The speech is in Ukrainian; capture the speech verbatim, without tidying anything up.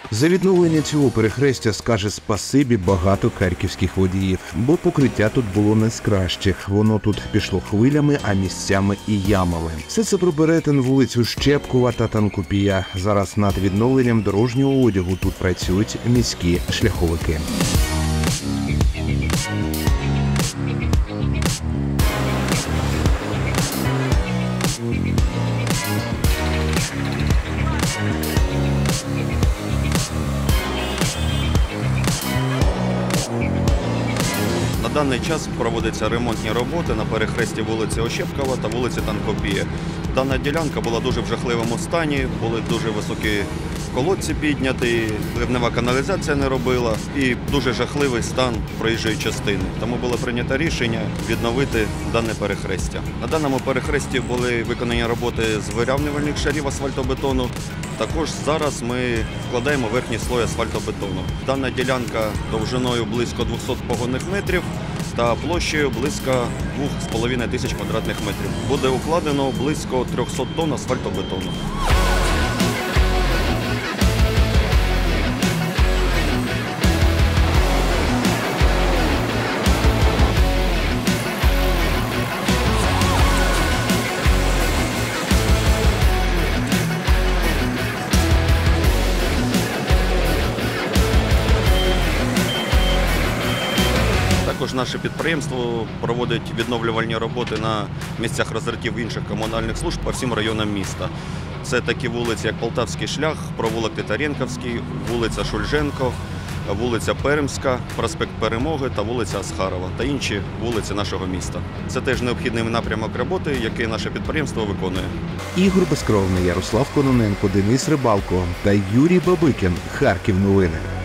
За відновлення цього перехрестя скаже спасибі багато харківських водіїв, бо покриття тут було не з кращих. Воно тут пішло хвилями, а місцями і ямами. Все це про перетин вулицю Щепкова та Танкопія. Зараз над відновленням дорожнього одягу тут працюють міські шляховики. На даний час проводяться ремонтні роботи на перехресті вулиці Ощепкова та вулиці Танкопія. Дана ділянка була дуже в жахливому стані, були дуже високі колодці підняті, ливнева каналізація не робила і дуже жахливий стан проїжджої частини. Тому було прийнято рішення відновити дане перехрестя. На даному перехресті були виконані роботи з вирівнювальних шарів асфальтобетону. Також зараз ми вкладаємо верхній слой асфальтобетону. Дана ділянка довжиною близько двохсот погонних метрів та площею близько двох з половиною тисяч квадратних метрів. Буде укладено близько трьохсот тонн асфальтобетону. Також наше підприємство проводить відновлювальні роботи на місцях розритів інших комунальних служб по всім районам міста. Це такі вулиці, як Полтавський шлях, провулок Титаренківський, вулиця Шульженко, вулиця Пермська, проспект Перемоги та вулиця Асхарова та інші вулиці нашого міста. Це теж необхідний напрямок роботи, який наше підприємство виконує. Ігор Безкровний, Ярослав Кононенко, Денис Рибалко та Юрій Бабикін. Харків новини.